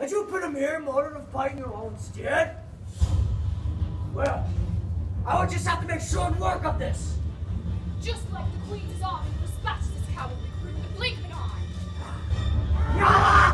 and you put him here in order to fight in your own stead? Well, I would just have to make short work of this. Just like the Queen's army dispatched this cavalry crew in the blink of an eye. Yeah!